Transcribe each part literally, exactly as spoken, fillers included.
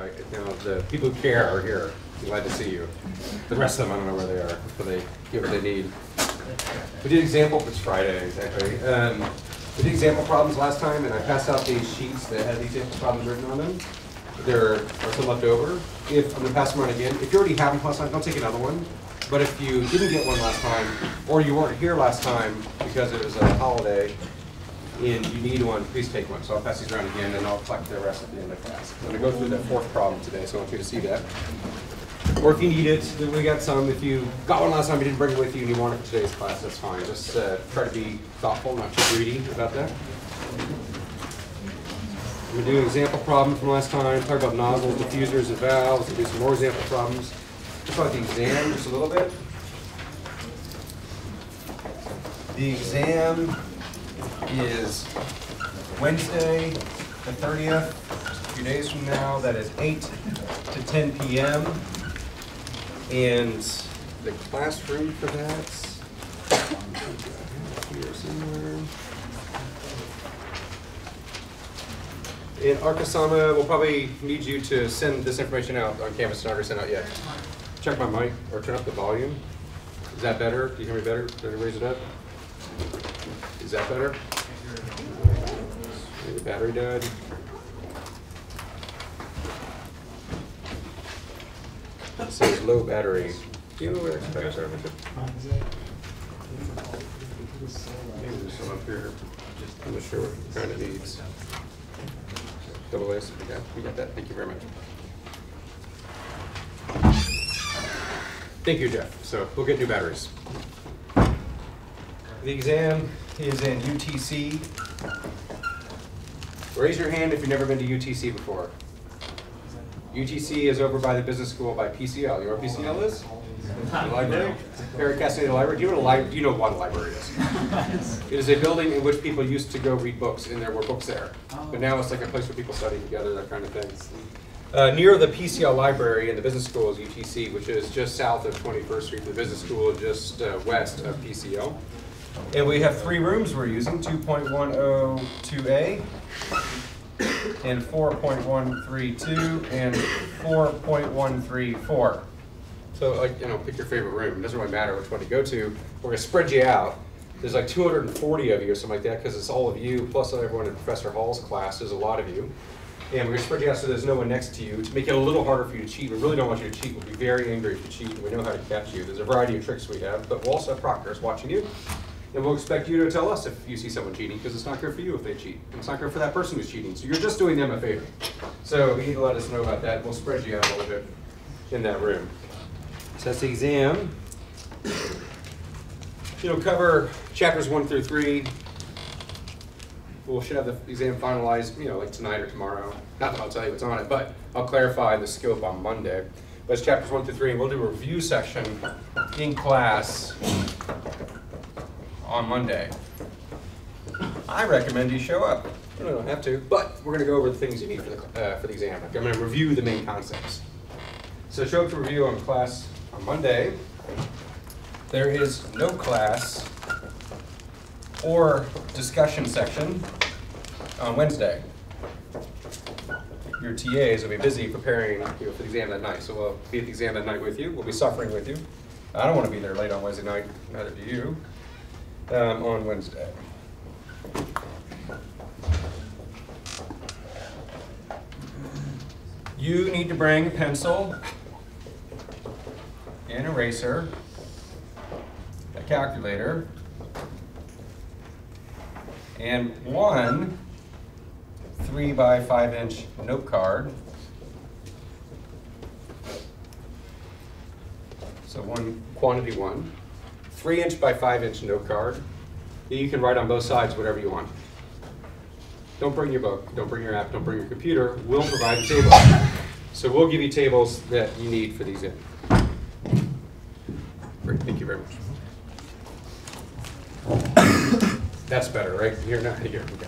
Uh, now, the people who care are here. I'm glad to see you. The rest of them, I don't know where they are, but they get what they need. We did example, it's Friday, exactly. Um, we did example problems last time, and I passed out these sheets that had the example problems written on them. There are some left over. If I'm going to pass them around again. If you already have them last time, don't take another one. But if you didn't get one last time, or you weren't here last time because it was a holiday, and you need one, please take one. So I'll pass these around again, and I'll collect the rest at the end of class. I'm going to go through that fourth problem today, so I want you to see that. Or if you need it, then we got some. If you got one last time, you didn't bring it with you, and you want it for today's class, that's fine. Just uh, try to be thoughtful, not too greedy about that. We're going to do an example problem from last time, talk about nozzles, diffusers, and valves. We'll do some more example problems. Talk about the exam just a little bit. The exam is Wednesday, the thirtieth, just a few days from now. That is eight to ten p m And the classroom for that, here somewhere. In Arcasama, we'll probably need you to send this information out on Canvas. It's not already sent out yet. Check my mic or turn up the volume. Is that better? Do you hear me better? Did I raise it up? Is that better? Maybe the battery died. It says low battery. Do you know where the specs are? Maybe there's some up here. I'm not sure what kind of needs. Double A, we got, we got that. Thank you very much. Thank you, Jeff. So we'll get new batteries. The exam is in U T C. Raise your hand if you've never been to U T C before. U T C is over by the business school by P C L. You know where P C L is? The library? Perry Castaneda Library. Do you know what a library? Do you know what a library is? It is a building in which people used to go read books, and there were books there. But now it's like a place where people study together, that kind of thing. Uh, near the P C L library and the business school is U T C, which is just south of twenty-first street. The business school is just uh, west of P C L. And we have three rooms we're using, two point one oh two A, and four point one three two, and four point one three four. So, like, you know, pick your favorite room. It doesn't really matter which one you go to. We're going to spread you out. There's like two hundred forty of you or something like that, because it's all of you, plus everyone in Professor Hall's class. There's a lot of you. And we're going to spread you out so there's no one next to you to make it a little harder for you to cheat. We really don't want you to cheat. We'll be very angry if you cheat. We know how to catch you. There's a variety of tricks we have, but we'll also have proctors watching you. And we'll expect you to tell us if you see someone cheating, because it's not good for you if they cheat. And it's not good for that person who's cheating. So you're just doing them a favor. So you need to let us know about that. We'll spread you out a little bit in that room. So that's the exam. You know, cover chapters one through three. We should have the exam finalized, you know, like tonight or tomorrow. Not that I'll tell you what's on it, but I'll clarify the scope on Monday. But it's chapters one through three, and we'll do a review section in class on Monday. I recommend you show up. You don't have to, but we're going to go over the things you need for the uh, for the exam. I'm going to review the main concepts. So show up to review on class on Monday. There is no class or discussion section on Wednesday. Your T As will be busy preparing, you know, for the exam that night, so we'll be at the exam that night with you. We'll be suffering with you. I don't want to be there late on Wednesday night, neither do you, um, on Wednesday. You need to bring a pencil, an eraser, a calculator, and one three by five inch note card. So one quantity one, three inch by five inch note card. You can write on both sides whatever you want. Don't bring your book, don't bring your app, don't bring your computer. We'll provide a table. So we'll give you tables that you need for these in. Great, thank you very much. That's better, right? Here, not here. Okay.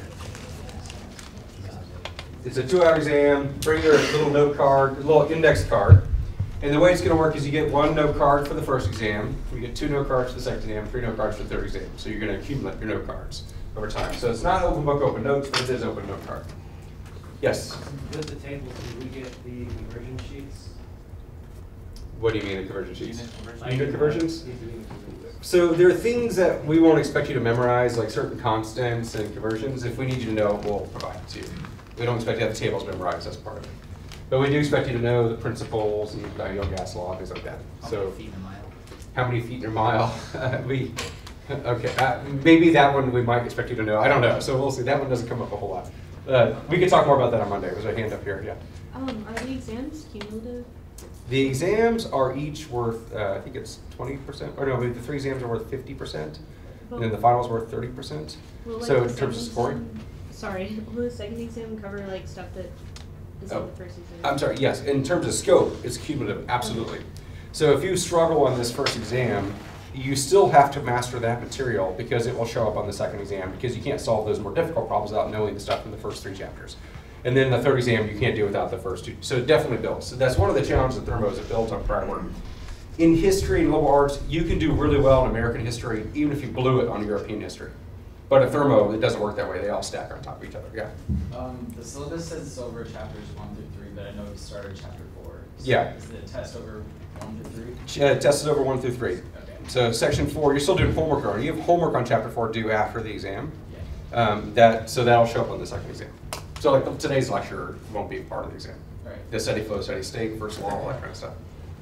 It's a two-hour exam. Bring your little note card, little index card. And the way it's going to work is you get one note card for the first exam. You get two note cards for the second exam, three note cards for the third exam. So you're going to accumulate your note cards over time. So it's not open book, open notes, but it is open note card. Yes? With the tables, do we get the conversion sheets? What do you mean the conversion sheets? Unit conversion. Unit conversions? Need to be conversions. So there are things that we won't expect you to memorize, like certain constants and conversions. If we need you to know, we'll provide it to you. We don't expect you to have the tables memorized as part of it. But we do expect you to know the principles and ideal gas law, things like that. How So many feet in a mile? how many feet in a mile? we, okay, uh, maybe that one we might expect you to know. I don't know, so we'll see. That one doesn't come up a whole lot. Uh, we can talk more about that on Monday. There's a hand up here, yeah. Um, are the exams cumulative? The exams are each worth, uh, I think it's twenty percent, or no, the three exams are worth fifty percent, and then the final's worth thirty percent. Will, like, So the in terms of second scoring? exam- Sorry, will the second exam cover like stuff that is Oh, in the first exam? I'm sorry, yes, in terms of scope, it's cumulative, absolutely. So if you struggle on this first exam, you still have to master that material because it will show up on the second exam because you can't solve those more difficult problems without knowing the stuff in the first three chapters. And then the third exam, you can't do without the first two. So it definitely builds. So that's one of the challenges of Thermo is it builds on prior work. In history and liberal arts, you can do really well in American history even if you blew it on European history. But at Thermo, it doesn't work that way. They all stack on top of each other, yeah. Um, the syllabus says it's over chapters one through three, but I know we started chapter four. So Yeah. Is the test over one through three? Ch- uh, Test is over one through three. Okay. So section four, you're still doing homework on it. You have homework on chapter four due after the exam. Yeah. Um, that, so that'll show up on the second exam. So like the- today's lecture won't be part of the exam. Right. The steady flow, steady state, first law, all that kind of stuff.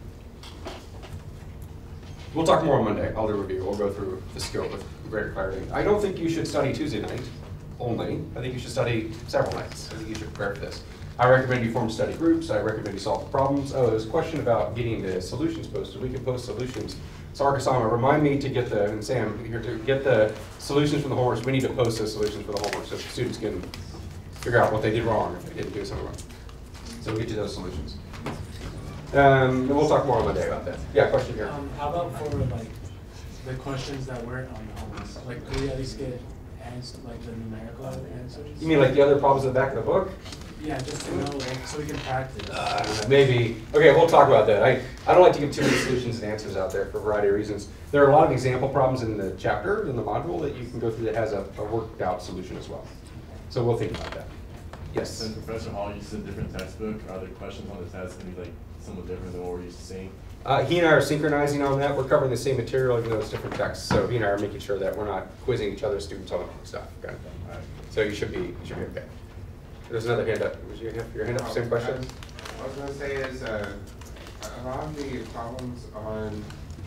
We'll talk more on Monday. I'll do a review. We'll go through the scope with greater clarity. I don't think you should study Tuesday night only. I think you should study several nights. I think you should prepare for this. I recommend you form study groups. I recommend you solve the problems. Oh, there's a question about getting the solutions posted. We can post solutions. So Arkasama, remind me to get the, and Sam, here to get the solutions from the homeworks. We need to post those solutions for the homework so students can figure out what they did wrong if they didn't do something wrong. So we'll get you those solutions. Um, and we'll talk more on Monday about that. Yeah, question here. Um, how about for like the questions that weren't on the homework? Like, could we at least get answer, like the numerical answers? You mean like the other problems in the back of the book? Yeah, just to know, like, so we can practice. Uh, maybe. Okay, we'll talk about that. I, I don't like to give too many solutions and answers out there for a variety of reasons. There are a lot of example problems in the chapter, in the module, that you can go through that has a, a worked out solution as well. So we'll think about that. Yes? Since Professor Hall uses a different textbook, are the questions on the test going to be like somewhat different than what we're used to seeing? Uh, he and I are synchronizing on that. We're covering the same material even though it's different texts. So he and I are making sure that we're not quizzing each other's students on stuff. Okay? All right. So you should be, you should be okay. There's another hand up. Was your hand, your hand up, same question? What I was gonna say is, uh, a lot of the problems on,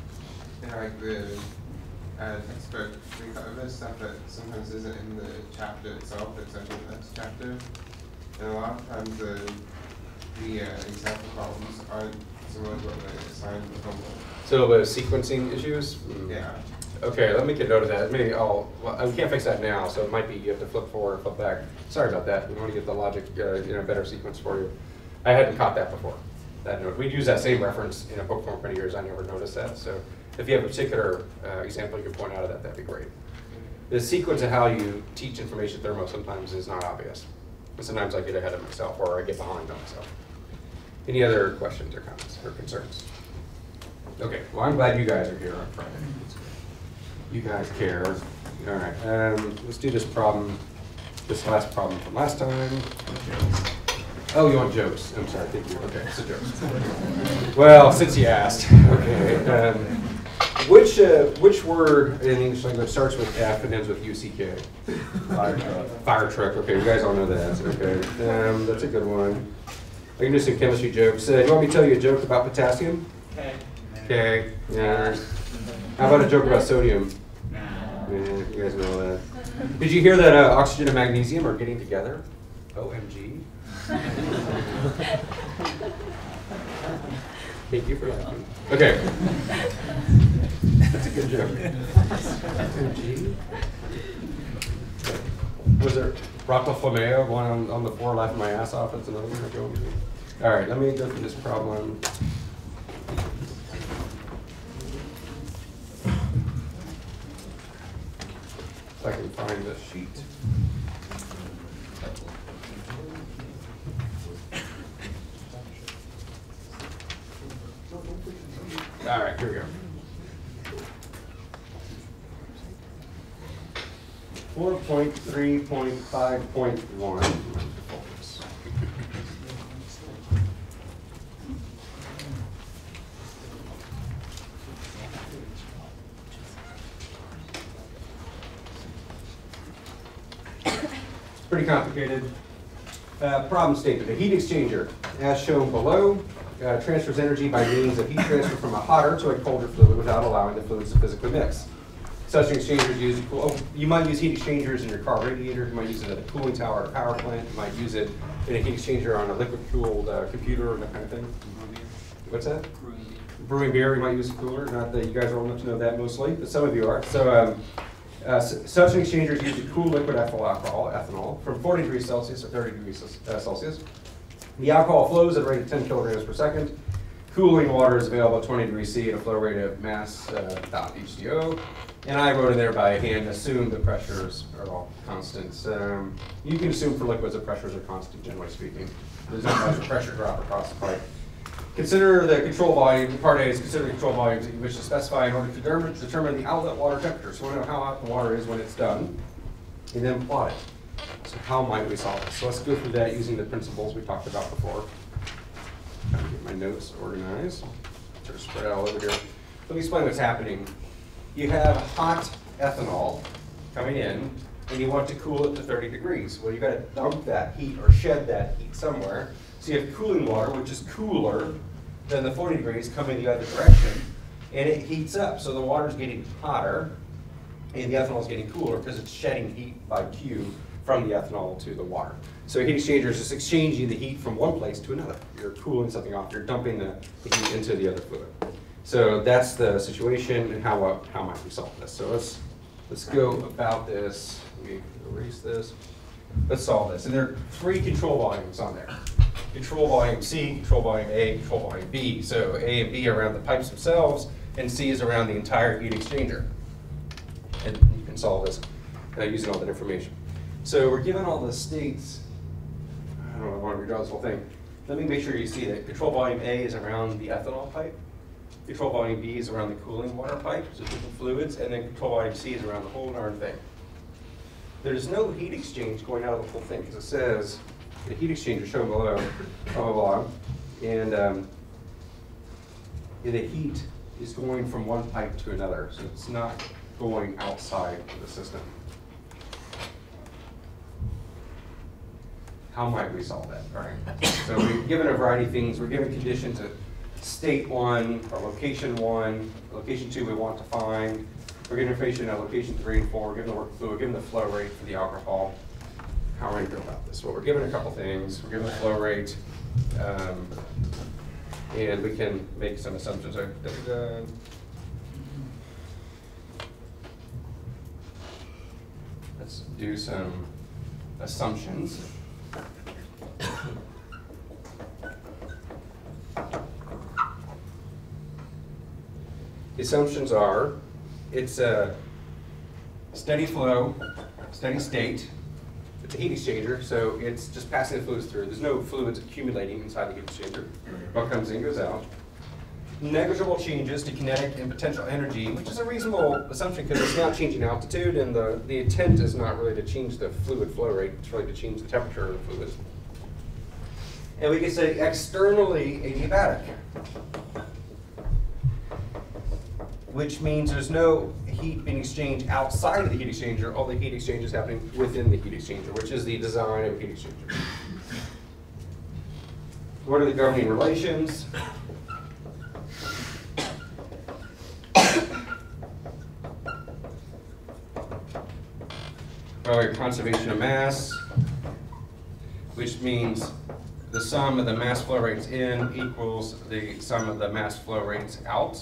in like the, uh, textbook, we cover stuff that sometimes isn't in the chapter itself, it's like in the next chapter. And a lot of times the, the, uh, example problems aren't similar to what they assigned in the homework. So the sequencing issues? Mm. Yeah. Okay, let me make a note of that. Maybe I'll, well, we can't fix that now, so it might be you have to flip forward or flip back. Sorry about that. We want to get the logic uh, in a better sequence for you. I hadn't caught that before. That note. We'd use that same reference in a book form for many years. I never noticed that. So if you have a particular uh, example you can point out of that, that'd be great. The sequence of how you teach information thermo sometimes is not obvious. And sometimes I get ahead of myself or I get behind on myself. Any other questions or comments or concerns? Okay, well, I'm glad you guys are here on Friday. You guys care. All right, um, let's do this problem, this last problem from last time. Oh, you want jokes? I'm sorry, thank you. Okay, so jokes. Well, since you asked, okay. Um, which uh, which word in English language starts with F and ends with U C K? Fire truck. Fire truck. Okay, you guys all know that. Okay, um, that's a good one. I can do some chemistry jokes. Uh, you want me to tell you a joke about potassium? Okay. Okay. Yeah. How about a joke about sodium? Yeah, you guys know that. Did you hear that uh, oxygen and magnesium are getting together? O M G. Thank you for laughing. Okay. That's a good joke. O M G. Was there Rocklaflamea, one on, on the floor laughing my ass off? That's another one. Okay, O M G. All right, let me go through this problem. If I can find the sheet. All right, here we go. four point three point five point one. pretty complicated. Uh, problem statement, a heat exchanger, as shown below, uh, transfers energy by means of heat transfer from a hotter to a colder fluid without allowing the fluids to physically mix. Such exchangers use, oh, you might use heat exchangers in your car radiator, you might use it at a cooling tower or a power plant, you might use it in a heat exchanger on a liquid-cooled uh, computer and that kind of thing. What's that? Brewing beer. Brewing beer, you might use a cooler, not that you guys are old enough to know that mostly, but some of you are. So um, uh, such exchangers use to cool liquid ethyl alcohol, ethanol, from forty degrees Celsius or thirty degrees uh, Celsius. The alcohol flows at a rate of ten kilograms per second. Cooling water is available at twenty degrees C at a flow rate of mass uh, dot H two O. And I wrote in there by hand, assume the pressures are all constant. Um, you can assume for liquids the pressures are constant, generally speaking. There's not much pressure drop across the pipe. Consider the control volume. Part A is consider the control volumes that you wish to specify in order to determine, determine the outlet water temperature. So we know how hot the water is when it's done, and then plot it. So how might we solve this? So let's go through that using the principles we talked about before. Trying to get my notes organized. Sort of spread out all over here. Let me explain what's happening. You have hot ethanol coming in, and you want to cool it to thirty degrees. Well, you've got to dump that heat or shed that heat somewhere. So you have cooling water, which is cooler than the forty degrees, coming the other direction, and it heats up. So the water's getting hotter, and the ethanol is getting cooler because it's shedding heat by Q from the ethanol to the water. So a heat exchanger is just exchanging the heat from one place to another. You're cooling something off. You're dumping the, the heat into the other fluid. So that's the situation, and how uh, how might we solve this? So let's let's go about this. Let me erase this. Let's solve this. And there are three control volumes on there. Control volume C, control volume A, control volume B. So A and B are around the pipes themselves, and C is around the entire heat exchanger. And you can solve this uh, using all that information. So we're given all the states. I don't know, I want to redraw this whole thing. Let me make sure you see that control volume A is around the ethanol pipe. Control volume B is around the cooling water pipe, so different fluids, and then control volume C is around the whole darn thing. There's no heat exchange going out of the whole thing, because it says the heat exchanger shown below, blah, blah, blah, and um, the heat is going from one pipe to another, so it's not going outside of the system. How might we solve that? All right. So we've given a variety of things. We're given conditions at state one, or location one, location two we want to find. We're given information at location three and four. We're given the work fluid, we're given the flow rate for the alcohol. How are we going to go about this? Well, we're given a couple things. We're given the flow rate, um, and we can make some assumptions. Da, da, da. Let's do some assumptions. The assumptions are, it's a steady flow, steady state. It's a heat exchanger, so it's just passing the fluids through. There's no fluids accumulating inside the heat exchanger. What comes in goes out. Negligible changes to kinetic and potential energy, which is a reasonable assumption because it's not changing altitude, and the, the intent is not really to change the fluid flow rate, it's really to change the temperature of the fluid. And we can say externally adiabatic, which means there's no heat being exchanged outside of the heat exchanger. All the heat exchange is happening within the heat exchanger, which is the design of a heat exchanger. What are the governing relations? Well, conservation of mass, which means the sum of the mass flow rates in equals the sum of the mass flow rates out.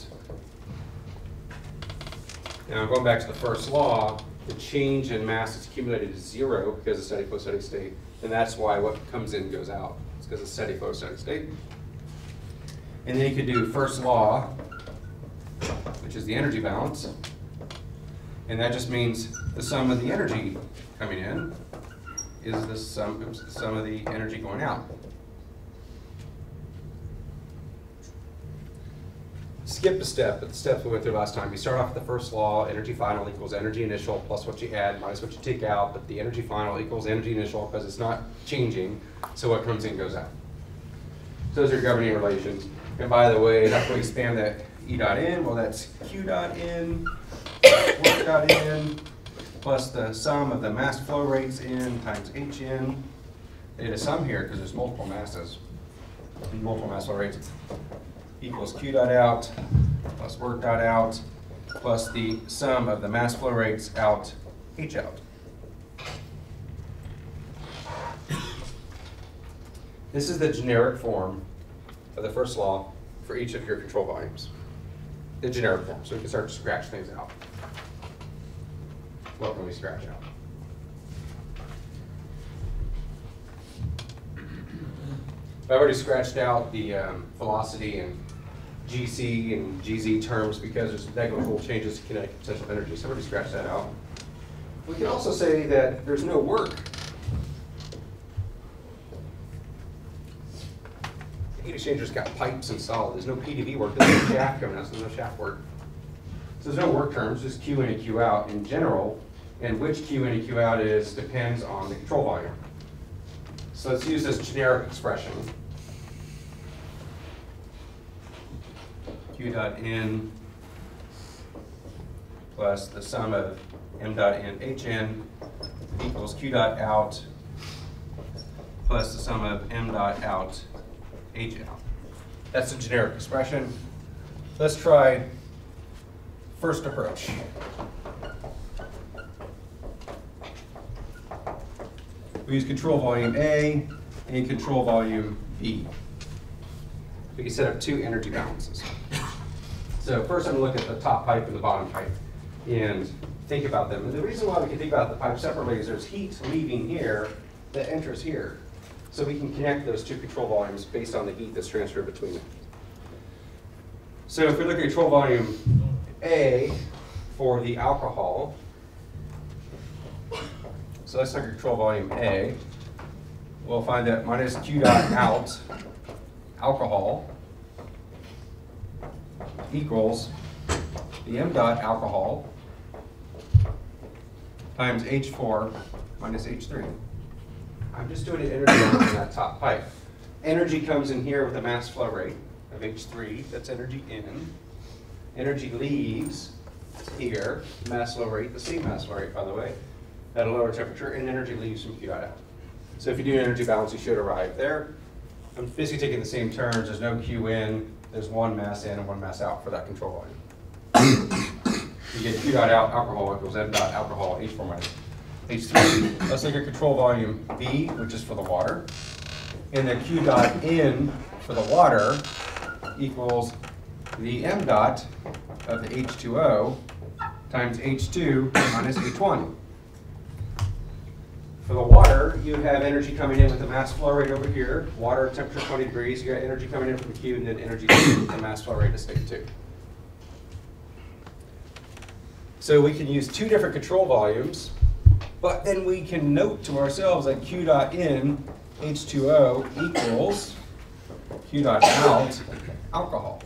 Now, going back to the first law, the change in mass is accumulated to zero because of steady flow, steady state, and that's why what comes in goes out. It's because of steady flow, steady state. And then you could do first law, which is the energy balance, and that just means the sum of the energy coming in is the sum, oops, the sum of the energy going out. Skip a step, but the steps we went through last time. You start off with the first law, energy final equals energy initial plus what you add minus what you take out, but the energy final equals energy initial because it's not changing, so what comes in goes out. So those are governing relations. And by the way, how can we expand that E dot in? Well, that's Q dot in, work dot in, plus the sum of the mass flow rates in times H in. They did a sum here because there's multiple masses, multiple mass flow rates, equals Q dot out plus work dot out plus the sum of the mass flow rates out H out. This is the generic form of the first law for each of your control volumes. The generic form, so we can start to scratch things out. What can we scratch out? I've already scratched out the um, velocity and G C and G Z terms because there's negligible changes to kinetic potential energy. So I've already scratched that out. We can also say that there's no work. The heat exchanger's got pipes installed. There's no P D V work. There's no shaft coming out, so there's no shaft work. So there's no work terms, just Q in and Q out in general. And which Q in and Q out is depends on the control volume. So let's use this generic expression. Q dot in plus the sum of M dot in H in equals Q dot out plus the sum of M dot out H out. That's the generic expression. Let's try first approach. We use control volume A and control volume B. We can set up two energy balances. So first I'm going to look at the top pipe and the bottom pipe and think about them. And the reason why we can think about the pipe separately is there's heat leaving here that enters here. So we can connect those two control volumes based on the heat that's transferred between them. So if we look at control volume A for the alcohol, so let's look at control volume A. We'll find that minus Q dot out alcohol equals the M dot alcohol times H four minus H three. I'm just doing an energy balance in that top pipe. Energy comes in here with a mass flow rate of H three, that's energy in. Energy leaves here, mass flow rate, the same mass flow rate by the way, at a lower temperature, and energy leaves from Q dot out. So if you do an energy balance, you should arrive there. I'm basically taking the same terms, there's no Q in, there's one mass in and one mass out for that control volume. You get Q dot out alcohol equals M dot alcohol H four minus H three. Let's look at control volume B, which is for the water. And the Q dot in for the water equals the M dot of the H two O times H two minus H one. For the water, you have energy coming in with the mass flow rate over here. Water temperature twenty degrees. You got energy coming in from Q and then energy with the mass flow rate of state two. So we can use two different control volumes, but then we can note to ourselves that Q dot in H two O equals Q dot out alcohol.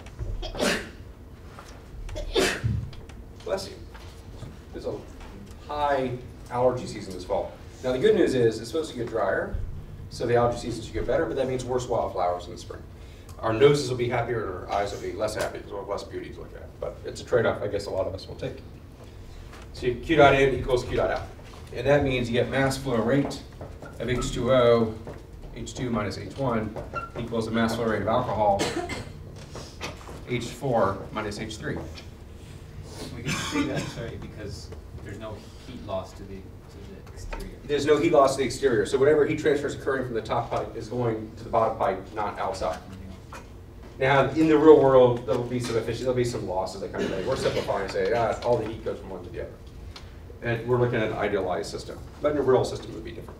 Bless you. There's a high allergy season this fall. Now the good news is it's supposed to get drier, so the allergy season should get better, but that means worse wildflowers in the spring. Our noses will be happier and our eyes will be less happy because we'll have less beauty to look at. But it's a trade-off I guess a lot of us will take. So Q dot in equals Q dot out. And that means you get mass flow rate of H two O, H two minus H one equals the mass flow rate of alcohol, H four minus H three. We can say that, sorry, because there's no heat loss to the to the exterior. There's no heat loss to the exterior, so whatever heat transfer is occurring from the top pipe is going to the bottom pipe, not outside. Now, in the real world, there'll be some efficient, there'll be some losses that kind of thing. We're simplifying and say, ah, all the heat goes from one to the other. And we're looking at an idealized system, but in a real system it would be different.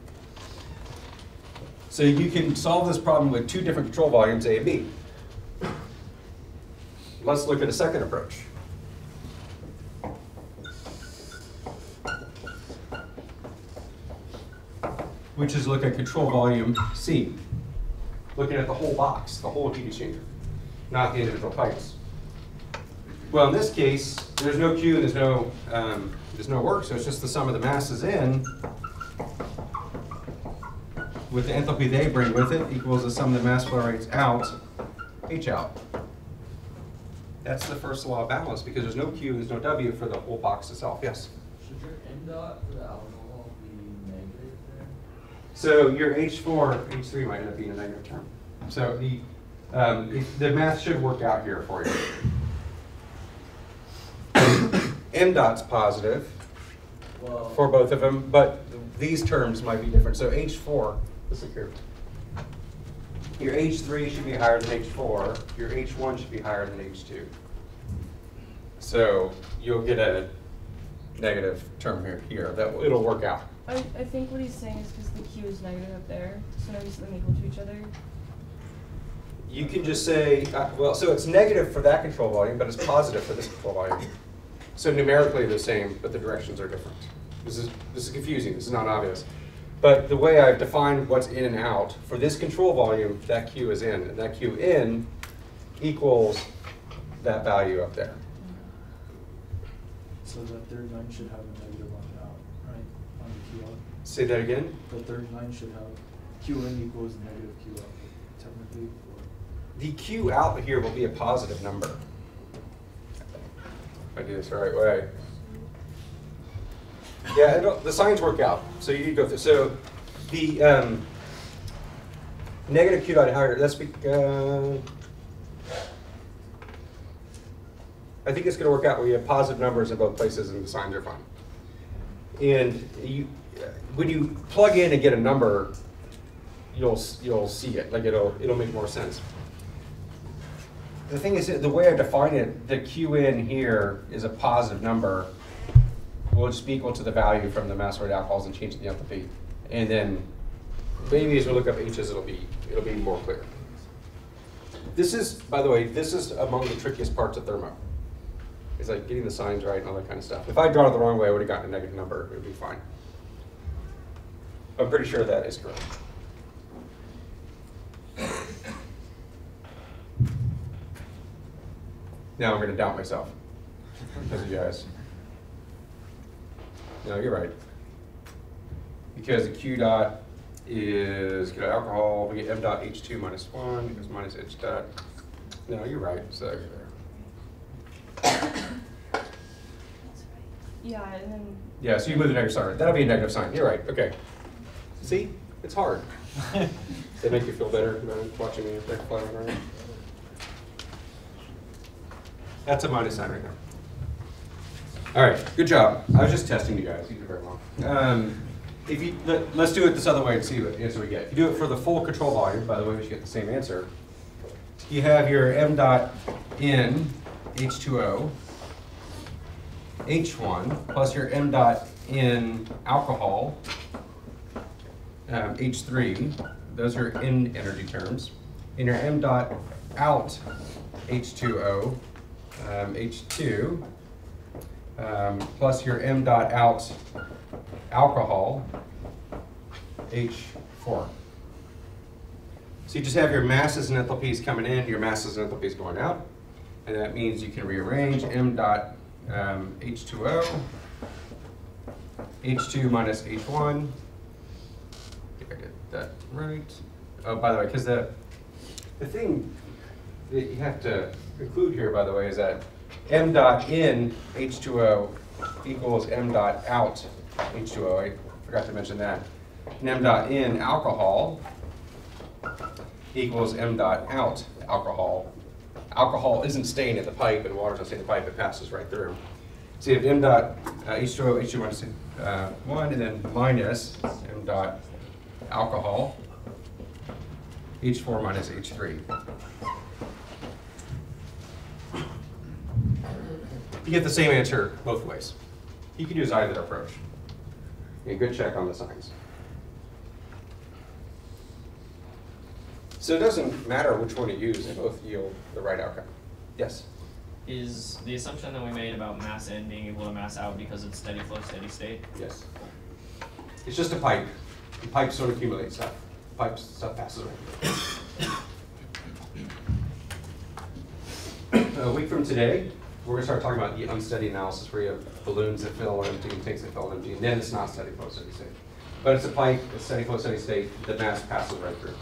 So you can solve this problem with two different control volumes, A and B. Let's look at a second approach. Which is look at control volume C. Looking at the whole box, the whole heat exchanger, not the individual pipes. Well, in this case, there's no Q, there's no, um, there's no work, so it's just the sum of the masses in with the enthalpy they bring with it equals the sum of the mass flow rates out, H out. That's the first law of balance because there's no Q, there's no W for the whole box itself. Yes? Should your M M dot for the alcohol be negative there? So your H four, H three might end up being a negative term. So the, um, if, the math should work out here for you. M dot's positive Well, for both of them, but these terms might be different. So H four, let's look here. Your H three should be higher than H four. Your H one should be higher than H two. So you'll get a negative term here. Here that it'll work out. I, I think what he's saying is because the Q is negative up there, so now we set them equal to each other. You can just say, uh, well, so it's negative for that control volume, but it's positive for this control volume. So numerically the same, but the directions are different. This is this is confusing. This is not obvious. But the way I've defined what's in and out, for this control volume, that Q is in, and that Q in equals that value up there. So the third line should have a negative on the out, right, on the Q out. Say that again? The third line should have Q in equals negative Q out, technically, or. The Q out here will be a positive number. If I do this the right way. Yeah, it'll, the signs work out. So you need to go through. So the um, negative Q dot higher, let's be, uh, I think it's going to work out where you have positive numbers in both places and the signs are fine. And you, when you plug in and get a number, you'll you'll see it. Like it'll it'll make more sense. The thing is, the way I define it, the Q in here is a positive number. Will just be equal to the value from the mass rate alcohols and change the enthalpy. And then maybe as we look up H's, it'll be it'll be more clear. This is, by the way, this is among the trickiest parts of thermo. It's like getting the signs right and all that kind of stuff. If I draw it the wrong way, I would have gotten a negative number. It would be fine. I'm pretty sure that is correct. Now I'm going to doubt myself because of you guys. No, you're right. Because the Q dot is Q dot alcohol, we get M dot H two minus one because minus H dot. No, you're right. So you're there. Yeah, and then. Yeah, so you move the negative sign. That'll be a negative sign. You're right. Okay. See, it's hard. Does that make you feel better about watching me up there flying around? That's a minus sign right now. All right, good job. I was just testing you guys. You did very well. Um, if you let, let's do it this other way and see what answer we get. If you do it for the full control volume, by the way, we should get the same answer. You have your M dot in H two O, H one, plus your M dot in alcohol, um, H three. Those are in energy terms. And your M dot out H two O, um, H two. Um, plus your M dot out alcohol, H four. So you just have your masses and enthalpies coming in, your masses and enthalpies going out, and that means you can rearrange M dot um, H two O, H two minus H one. I think I did that right. Oh, by the way, because the the thing that you have to include here, by the way, is that M dot in H two O equals M dot out H two O. I forgot to mention that. And M dot in alcohol equals M dot out alcohol. Alcohol isn't staying at the pipe, and water's not staying at the pipe. It passes right through. So you have M dot uh, H two O, H two minus uh, one, and then minus M dot alcohol H four minus H three. You get the same answer both ways. You can use either approach. A good check on the signs. So it doesn't matter which one you use, they both yield the right outcome. Yes? Is the assumption that we made about mass in being able to mass out because it's steady flow, steady state? Yes. It's just a pipe. The pipes don't accumulate stuff. The pipe stuff passes around. A week from today, we're going to start talking about the unsteady analysis where you have balloons that fill empty and tanks that fill empty, and then it's not steady flow, steady state. But it's a pipe, it's steady flow, steady state, the mass passes right through.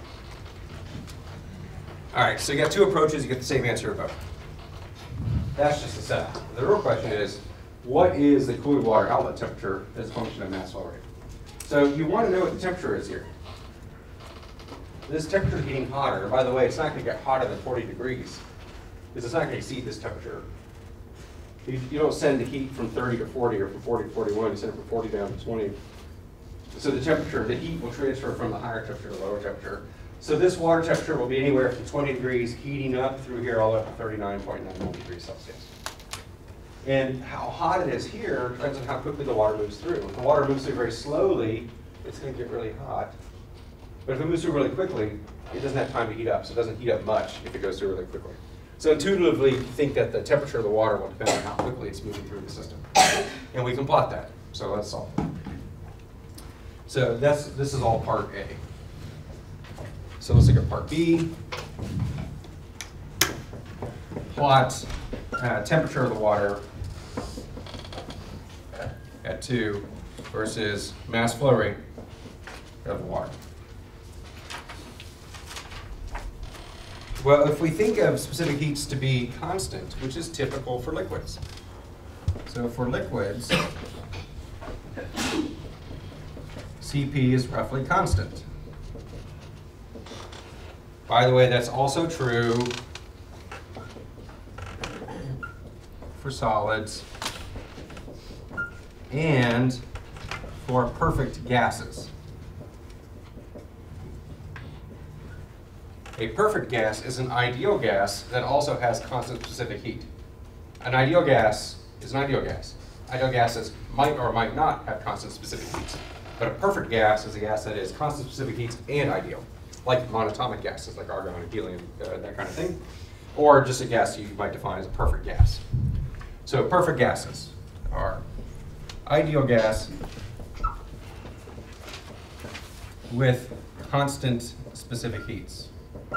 All right, so you got two approaches, you get the same answer about. That's just a setup. The real question is, what is the cooling water outlet temperature as a function of mass flow rate? So you want to know what the temperature is here. This temperature is getting hotter. By the way, it's not going to get hotter than forty degrees, because it's not going to exceed this temperature. You, you don't send the heat from thirty to forty or from forty to forty-one. You send it from forty down to twenty. So the temperature, the heat will transfer from the higher temperature to the lower temperature. So this water temperature will be anywhere from twenty degrees heating up through here all the way up to thirty-nine point nine one degrees Celsius. And how hot it is here depends on how quickly the water moves through. If the water moves through very slowly, it's going to get really hot. But if it moves through really quickly, it doesn't have time to heat up, so it doesn't heat up much if it goes through really quickly. So intuitively, you think that the temperature of the water will depend on how quickly it's moving through the system. And we can plot that, so let's solve it. So that's, this is all part A. So let's look at part B. Plot uh, temperature of the water at two versus mass flow rate of the water. Well, if we think of specific heats to be constant, which is typical for liquids. So for liquids, C P is roughly constant. By the way, that's also true for solids and for perfect gases. A perfect gas is an ideal gas that also has constant specific heat. An ideal gas is an ideal gas. Ideal gases might or might not have constant specific heats. But a perfect gas is a gas that is constant specific heats and ideal, like monatomic gases like argon and helium, uh, that kind of thing, or just a gas you might define as a perfect gas. So perfect gases are ideal gas with constant specific heats.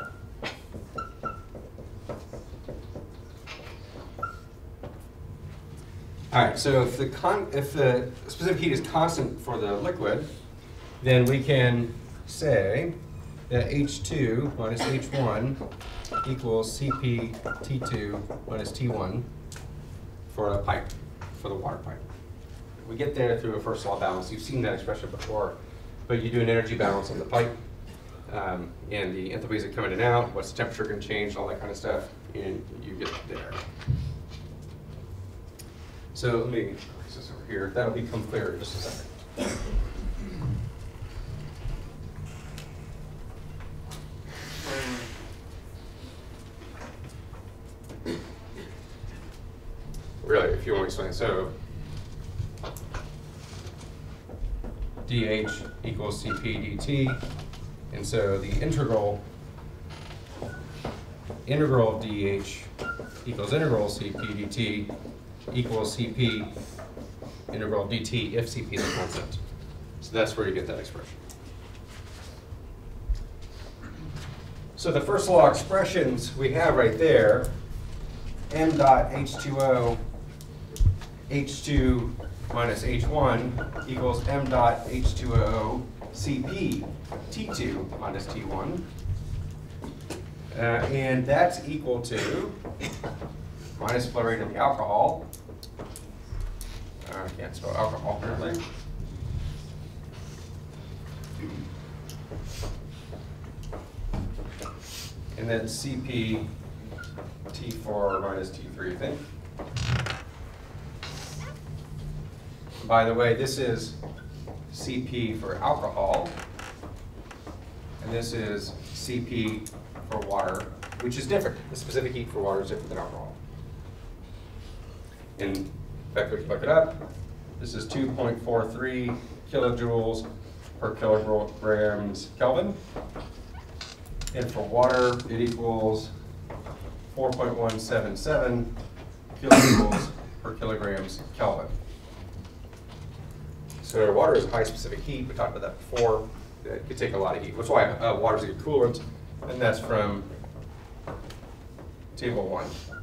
All right, so if the, con if the specific heat is constant for the liquid, then we can say that H two minus H one equals C P T two minus T one for a pipe, for the water pipe. We get there through a first law balance. You've seen that expression before, but you do an energy balance on the pipe, um, and the enthalpies that come in and out, what's the temperature going to change, all that kind of stuff, and you get there. So let me fix this over here. That'll become clearer in just a second. Really, if you want to explain, so dH equals C P dt, and so the integral integral of dH equals integral of C P dt equals C P integral of dt if C P is a constant. So that's where you get that expression. So the first law expressions we have right there, m dot H two O H two minus H one equals m dot H two O C P T two minus T one. Uh, and that's equal to minus flow rate of the alcohol. Uh, I can't spell alcohol apparently. And then C P T four minus T three, I think. By the way, this is C P for alcohol, and this is C P for water, which is different. The specific heat for water is different than alcohol. In fact, we can look it up. This is two point four three kilojoules per kilograms Kelvin. And for water, it equals four point one seven seven kilojoules per kilograms Kelvin. So water is high specific heat. We talked about that before. It could take a lot of heat. That's why uh, water is a good coolant, and that's from table one.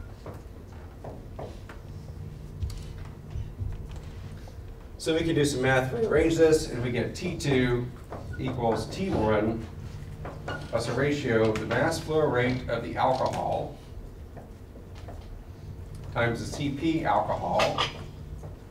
So we can do some math, rearrange this, and we get T two equals T one plus a ratio of the mass flow rate of the alcohol times the C P alcohol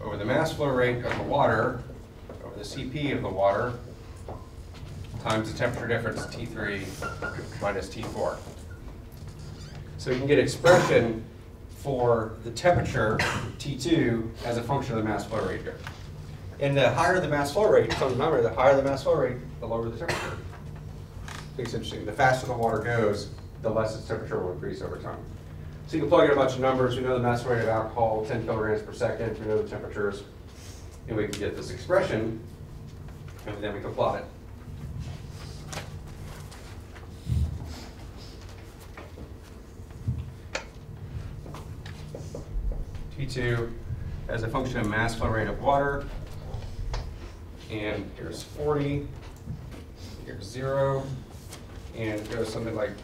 over the mass flow rate of the water, over the C P of the water, times the temperature difference, T three minus T four. So you can get expression for the temperature, T two, as a function of the mass flow rate here. And the higher the mass flow rate, so remember, the higher the mass flow rate, the lower the temperature. I think it's interesting. The faster the water goes, the less its temperature will increase over time. So you can plug in a bunch of numbers. We know the mass flow rate of alcohol, ten kilograms per second. We know the temperatures. And we can get this expression, and then we can plot it. T two as a function of mass flow rate of water. And here's forty, here's zero, and it goes something like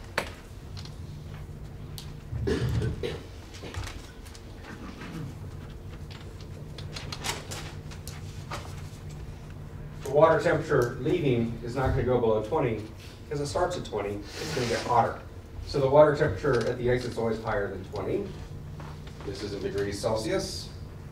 the water temperature leaving is not going to go below twenty because it starts at twenty, it's going to get hotter. So the water temperature at the exit is always higher than twenty. This is in degrees Celsius.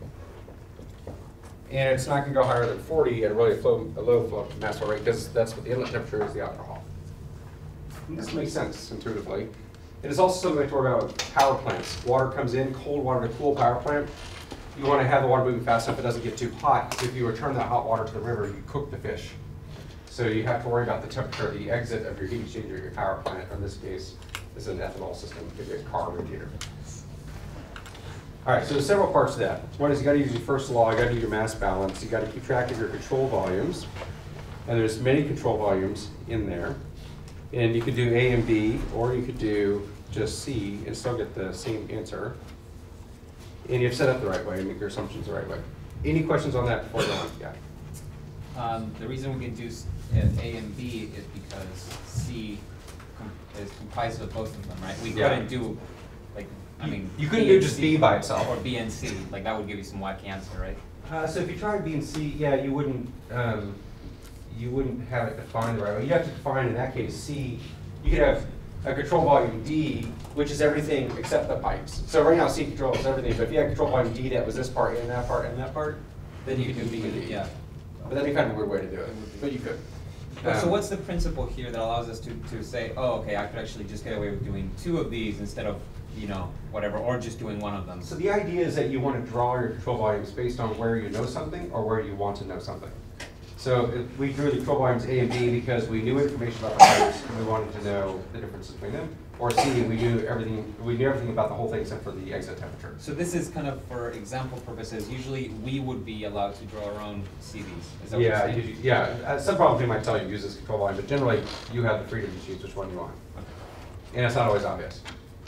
And it's not going to go higher than forty at a really flow, a low flow mass flow rate because that's what the inlet temperature is, the alcohol. And this makes sense intuitively. It is also something to worry about with power plants. Water comes in, cold water to cool power plant. You want to have the water moving fast enough it doesn't get too hot. If you return that hot water to the river, you cook the fish. So you have to worry about the temperature of the exit of your heat exchanger at your power plant. Or in this case, this is an ethanol system. It could be a car radiator. All right, so there's several parts to that. One is you got to use your first law, you got to do your mass balance, you got to keep track of your control volumes, and there's many control volumes in there. And you could do A and B, or you could do just C and still get the same answer. And you have set up the right way and make your assumptions the right way. Any questions on that before going? Yeah. Um, the reason we can do s- uh, A and B is because C com is comprised of both of them, right? We Yeah. couldn't do, like, I You- mean. you couldn't B do and just C B by itself. Or B and C, like that would give you some wacky answer, right? Uh, so if you try B and C, yeah, you wouldn't um, you wouldn't have it defined the right way. You have to define in that case C. You could have a control volume D, which is everything except the pipes. So right now C controls everything, but if you had control volume D that was this part and that part and that part, then you could do B and D. Yeah. But that'd be kind of a weird way to do it, but you could. But so Um, what's the principle here that allows us to, to say, oh, okay, I could actually just get away with doing two of these instead of, you know, whatever, or just doing one of them? So the idea is that you want to draw your control volumes based on where you know something or where you want to know something. So if we drew the control volumes A and B because we knew information about the pipes and we wanted to know the difference between them. Or C, we knew everything, we knew everything about the whole thing except for the exit temperature. So this is kind of for example purposes. Usually we would be allowed to draw our own C Vs. Is that what you're Yeah, saying? you- yeah. Uh, some problems they might tell you use this control volume, but generally you have the freedom to choose which one you want. Okay. And it's not always obvious.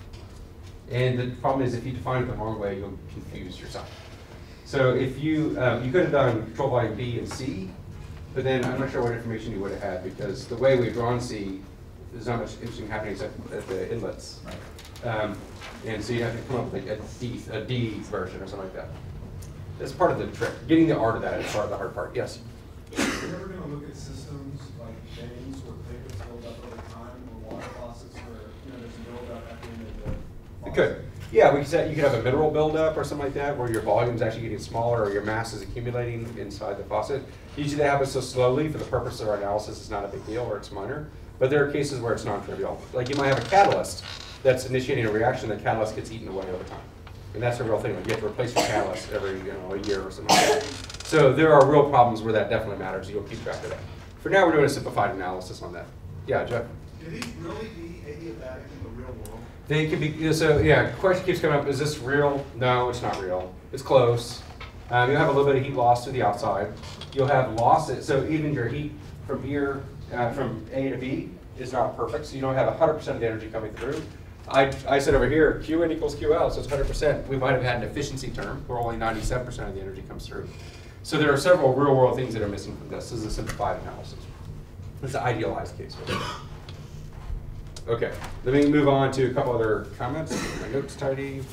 And the problem is if you define it the wrong way, you'll confuse yourself. So if you, um, you could have done control volume B and C, but then I'm not sure what information you would have had because the way we've drawn C, there's not much interesting happening except at the inlets. Right. Um, and so you have to come up with like a D, a D version or something like that. That's part of the trick. Getting the art of that is part of the hard part. Yes? You're never going to look at systems like veins where pavers build up over time, or water faucets where, you know, there's a buildup at the end of the It faucet. could. Yeah, we could say you could have a mineral buildup or something like that where your volume's actually getting smaller or your mass is accumulating inside the faucet. Usually that happens so slowly for the purpose of our analysis it's not a big deal or it's minor. But there are cases where it's non-trivial. Like you might have a catalyst that's initiating a reaction, the catalyst gets eaten away over time. And that's a real thing. Like you have to replace your catalyst every you know, a year or something like that. So there are real problems where that definitely matters. You'll keep track of that. For now, we're doing a simplified analysis on that. Yeah, Jeff? Can these really be adiabatic in the real world? They can be, you know, so yeah, question keeps coming up, is this real? No, it's not real. It's close. Um, you'll have a little bit of heat loss to the outside. You'll have losses, so even your heat from here, uh, from A to B is not perfect, so you don't have one hundred percent of the energy coming through. I, I said over here, Q N equals Q L, so it's one hundred percent. We might have had an efficiency term where only ninety-seven percent of the energy comes through. So there are several real world things that are missing from this. This is a simplified analysis. This is an idealized case. Okay, let me move on to a couple other comments. My notes tidy.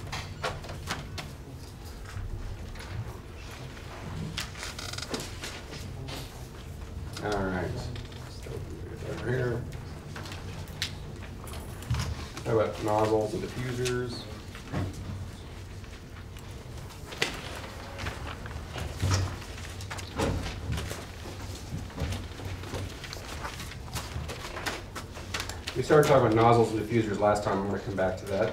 All right, over here. How about nozzles and diffusers? We started talking about nozzles and diffusers last time. I'm going to come back to that.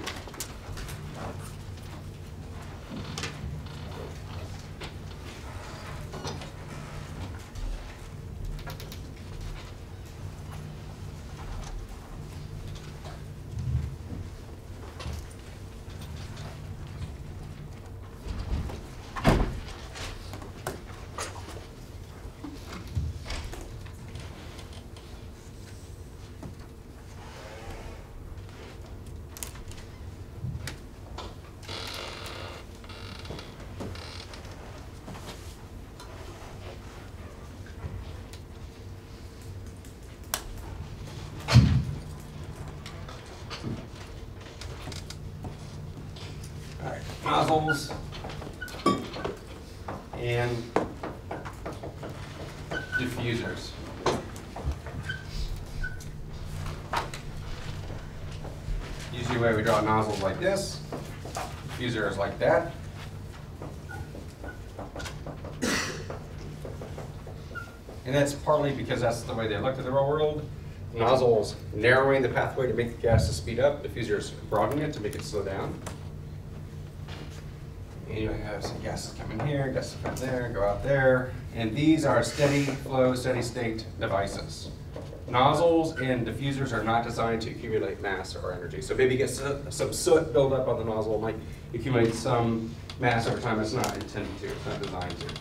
Nozzles and diffusers. Usually the way we draw nozzles like this, diffuser is like that. And that's partly because that's the way they look at the real world. Nozzles narrowing the pathway to make the gas to speed up, diffusers broadening it to make it slow down. And you have some gases come in here, gases come there, go out there. And these are steady flow, steady state devices. Nozzles and diffusers are not designed to accumulate mass or energy. So maybe you get some soot build up on the nozzle, it might accumulate some mass over time. It's not intended to, it's not designed to.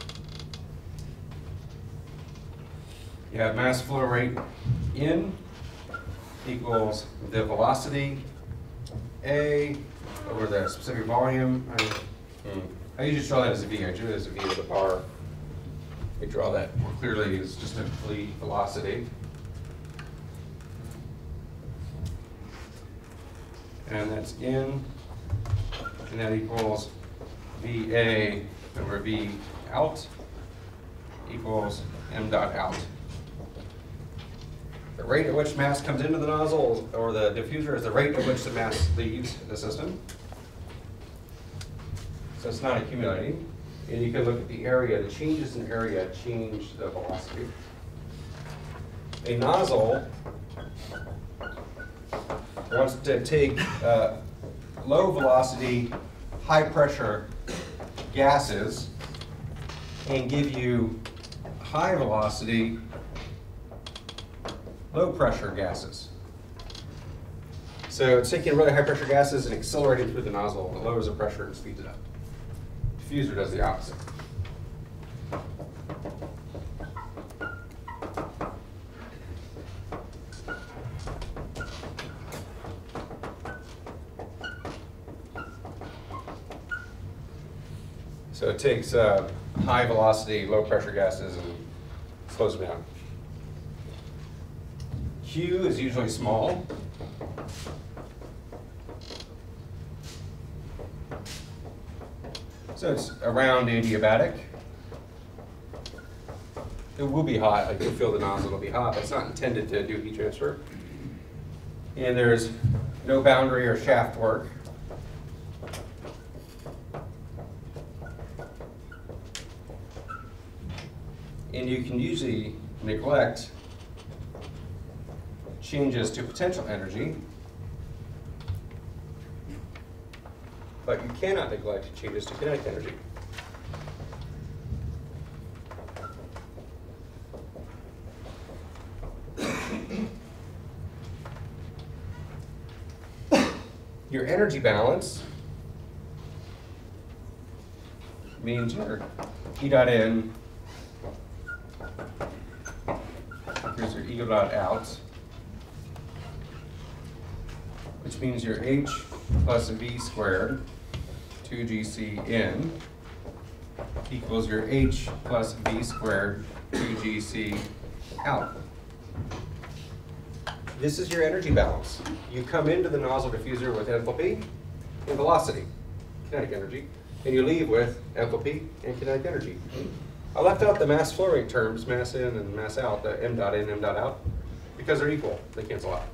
You have mass flow rate in equals the velocity A over the specific volume. I, hmm, I usually draw that as a V. I drew it as a V with a bar. We draw that more clearly as just a complete velocity. And that's in, and that equals V A over V out equals M dot out. The rate at which mass comes into the nozzle or the diffuser is the rate at which the mass leaves the system. So it's not accumulating. And you can look at the area. The changes in area change the velocity. A nozzle wants to take uh, low velocity, high pressure gases and give you high velocity, low pressure gases. So it's taking really high pressure gases and accelerating through the nozzle. It lowers the pressure and speeds it up. Diffuser does the opposite. So it takes uh, high velocity, low pressure gases and slows them down. Q is usually small. So it's around adiabatic. It will be hot, like you'll feel the nozzle, it'll be hot, but it's not intended to do heat transfer. And there's no boundary or shaft work. And you can usually neglect changes to potential energy, but you cannot neglect changes to kinetic energy. Your energy balance means your E dot in, here's your E dot out, which means your H plus V squared, two G C in, equals your H plus V squared, two G C out. This is your energy balance. You come into the nozzle diffuser with enthalpy and velocity, kinetic energy, and you leave with enthalpy and kinetic energy. I left out the mass flow rate terms, mass in and mass out, the M dot in, M dot out, because they're equal, they cancel out.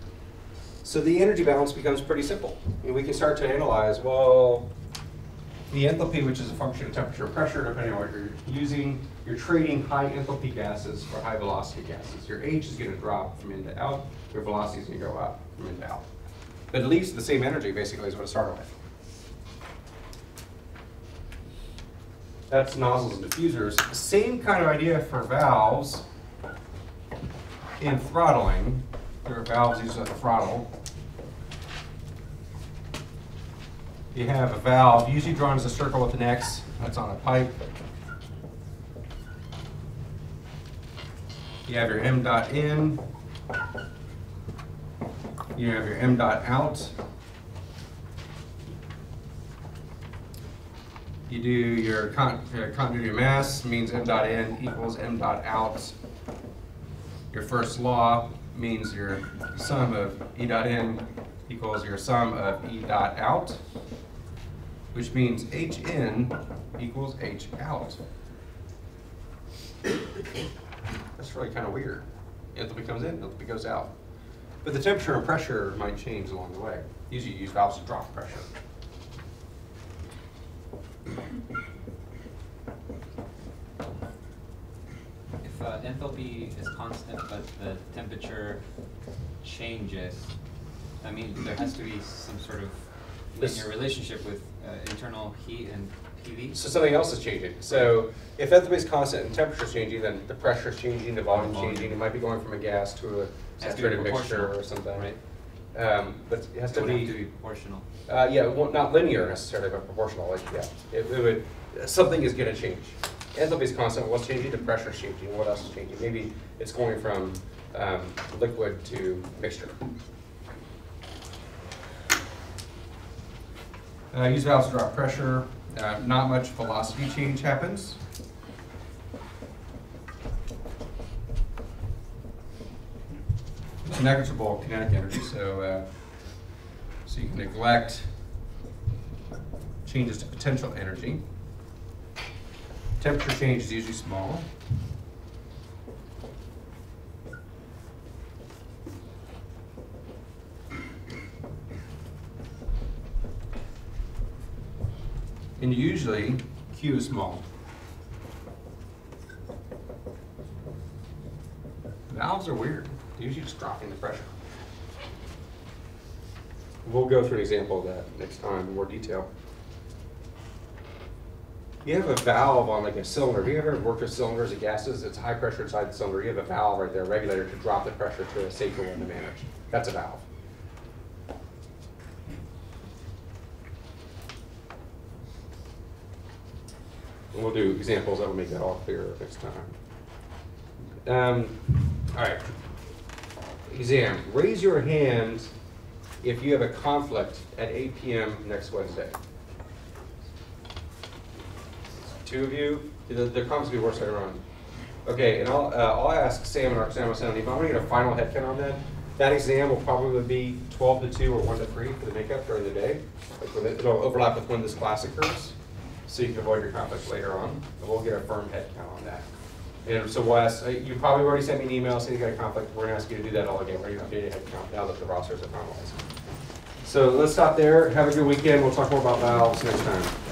So the energy balance becomes pretty simple. And we can start to analyze, well, the enthalpy, which is a function of temperature and pressure, depending on what you're using. You're trading high enthalpy gases for high velocity gases. Your H is going to drop from in to out. Your velocity is going to go up from in to out. But it leaves the same energy, basically, as what it started with. That's nozzles and diffusers. The same kind of idea for valves in throttling. There are valves used at the throttle. You have a valve, usually drawn as a circle with an X. That's on a pipe. You have your M dot in. You have your M dot out. You do your con uh, continuity of mass, means M dot in equals M dot out. Your first law means your sum of E dot in equals your sum of E dot out, which means H in equals H out. That's really kind of weird. Enthalpy comes in, enthalpy goes out. But the temperature and pressure might change along the way. Usually you use valves to drop pressure. If uh, enthalpy is constant but the temperature changes, that means there has to be some sort of linear relationship with uh, internal heat and P V? So something else is changing. So if enthalpy is constant and temperature is changing, then the pressure is changing, the volume is changing. It might be going from a gas to a saturated mixture or something. Right. Um, but it has It to would be, have to be proportional. Uh, yeah, well, not linear necessarily, but proportional. Like, yeah, it, it would. Something is going to change. Enthalpy is constant. What's changing? The pressure is changing. What else is changing? Maybe it's going from um, liquid to mixture. Uh, use valves to drop pressure. Uh, not much velocity change happens. It's negligible kinetic energy, so uh, so you can neglect changes to potential energy. Temperature change is usually small. And usually Q is small. Valves are weird. They're usually just dropping the pressure. We'll go through an example of that next time in more detail. You have a valve on like a cylinder. Have you ever worked with cylinders of gases? It's high pressure inside the cylinder. You have a valve right there, a regulator to drop the pressure to a safer one to manage. That's a valve. And we'll do examples that will make that all clear next time. Um, all right. Exam. Raise your hand if you have a conflict at eight P M next Wednesday. Two of you? The, the conflicts will be worse later on. Okay, and I'll, uh, I'll ask Sam and our exam assembly if I'm going to get a final head count on that. That exam will probably be twelve to two or one to three for the makeup during the day. Like when it, it'll overlap with when this class occurs, so you can avoid your conflict later on. And we'll get a firm head count on that. And so we'll ask, you probably already sent me an email saying you got a conflict. We're going to ask you to do that all again. We're going to update your head count now that the rosters are finalized. So let's stop there. Have a good weekend. We'll talk more about valves next time.